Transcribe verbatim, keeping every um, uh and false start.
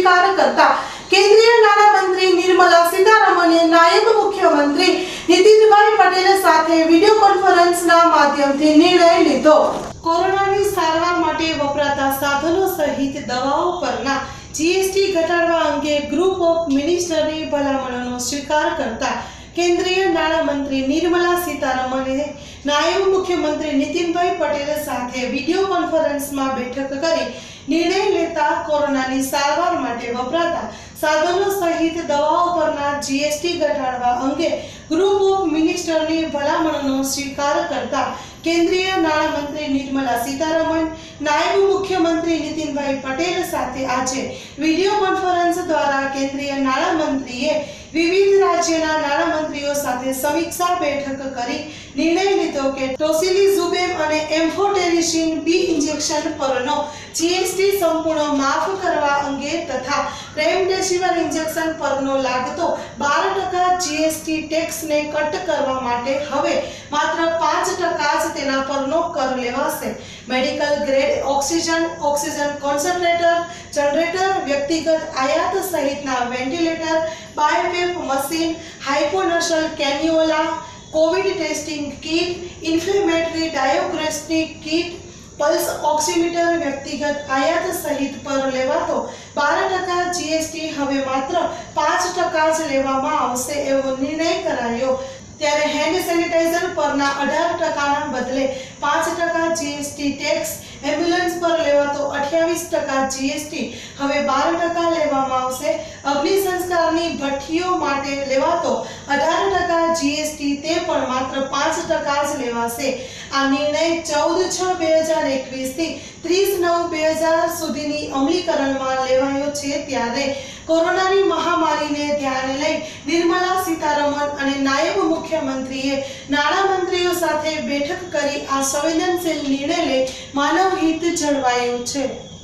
સ્વીકાર કરતા કેન્દ્રીય નાણામંત્રી નિર્મલા સીતારમણે નાયબ મુખ્યમંત્રી નીતિનભાઈ પટેલ સાથે વિડિયો કોન્ફરન્સના માધ્યમથી નિર્ણય લીધો। કોરોનાની સારવાર માટે વપરાતા સાધનો સહિત દવાઓ પરના જીએસટી ઘટાડવા અંગે ગ્રુપ ઓફ મિનિસ્ટરની ભલામણોનો સ્વીકાર કરતા કેન્દ્રીય નાણામંત્રી નિર્મલા સીતારમણે નાયબ મુખ્યમંત્રી નીતિનભાઈ પટેલ સાથે વિડિયો કોન્ફરન્સમાં બેઠક કરી નિર્ણય લેતા કોરોનાની સારવાર માટે વપરાતા સાધનો સહિત દવાઓ પરના જીએસટી ઘટાડવા અંગે ગ્રુપ ઓફ મિનિસ્ટરની ભલામણોનો સ્વીકાર કરતા કેન્દ્રીય નાણામંત્રી નિર્મલા સીતારમણ નાયબ મુખ્યમંત્રી નીતિનભાઈ પટેલ સાથે આજે વિડિયો કોન્ફરન્સ દ્વારા કેન્દ્રીય નાણામંત્રીએ વિવિધ રાજ્યના નાણામંત્રીઓ સાથે સમીક્ષા બેઠક કરી નિર્ણય લીધો કે ટોસિલિઝુમેબ અને એમ્ફોટેરિસિન બી ઇન્જેક્શન પરનો જીએસટી સંપૂર્ણ માફ કરવા અંગે તથા રેમડેસિવિર ઇન્જેક્શન પરનો લાગતો બાર ટકા જીએસટી ટેક્સને કટ કરવા માટે હવે માત્ર પાંચ ટકા જ તેના પરનો કર લેવાશે। Medical grade oxygen, oxygen concentrator, generator, વ્યક્તિગત આયાત સહિતના વેન્ટિલેટર, બાયોપેપ મશીન, હાઇપોનસલ cannula, COVID testing kit, inflammatory diagnostic kit, pulse oximeter વ્યક્તિગત આયાત સહિત પર લેવાતો બાર ટકા જીએસટી હવે માત્ર પાંચ ટકા જ લેવામાં આવશે એવો નિર્ણય કરાયો। ત્યારે હેન્ડ સેનિટાઈઝર પરના અઢાર ટકાના બદલે પાંચ ટકા જીએસટી ટેક્સ, એમ્બ્યુલન્સ પર લેવાતો અઠ્યાવીસ ટકા જીએસટી હવે બાર ટકા લેવામાં આવશે। અગ્નિ સંસ્કારની ભઠ્ઠીઓ માટે લેવાતો અઢાર ટકા જીએસટી તે પણ માત્ર પાંચ ટકા જ લેવાશે। આ નિર્ણય ચૌદ છ બે હજાર એકવીસ થી ત્રીસ નવ બે હજાર સુધીની અમલીકરણમાં લેવાયો છે। ત્યારે કોરોનાની મહામારીને ધ્યાને લઈ નિર્મલા સીતારમણ અને નાયબ મુખ્યમંત્રીએ નાણામંત્રીઓ સાથે બેઠક કરી આ સંવેદનશીલ નિર્ણય લઈ માનવ હિત જળવાયું છે।